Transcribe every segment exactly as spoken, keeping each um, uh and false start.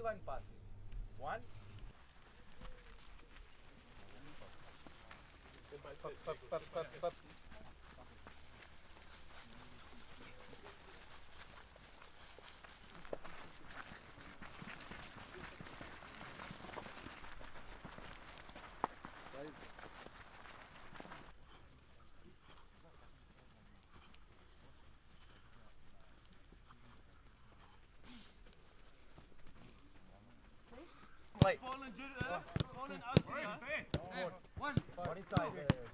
line passes. One. Up, up, up, up, up. Play. Fallen, uh, fallen out. One. One inside.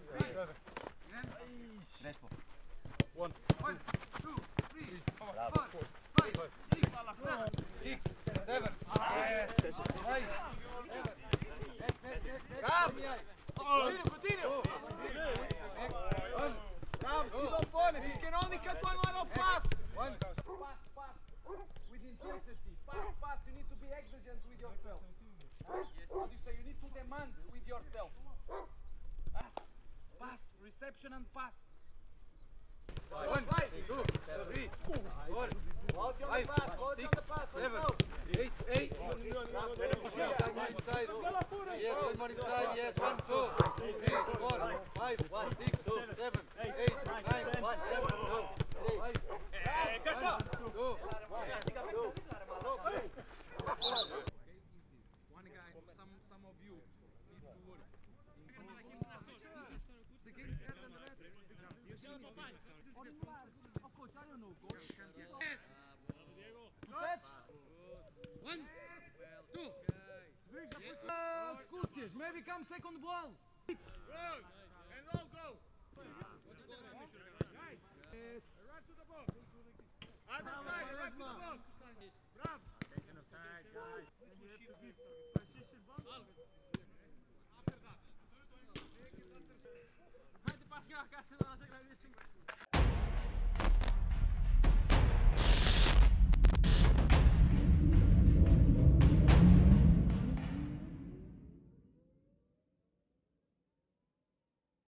One. One, two, three, four, Bravo. five, five, six, seven, Six. Seven. Yes. Nice. Come. Continue, continue. One. Come. Sit on opponent. You can only cut one line of pass. One. Pass, pass. With intensity. Pass, pass. You need to be exigent with yourself. Yes. How do you say? You need to demand with yourself. Pass. Pass. Reception and pass. One, five, two, three, four, five, six, seven, eight, eight. Inside, one inside. Yes, one more inside. Yes, one, two, three, four, five, six, seven, eight, nine, ten, eleven, twelve, five, two, one guy, some some of you need to work. The game has done that. Of course, I don't know. Yes. Touch. One, two. Uh, coaches, maybe come second ball. And all go. Yes. Right to the box. Other side, right to the box. Bravo. Taking a tag, guys. You have to give position ball.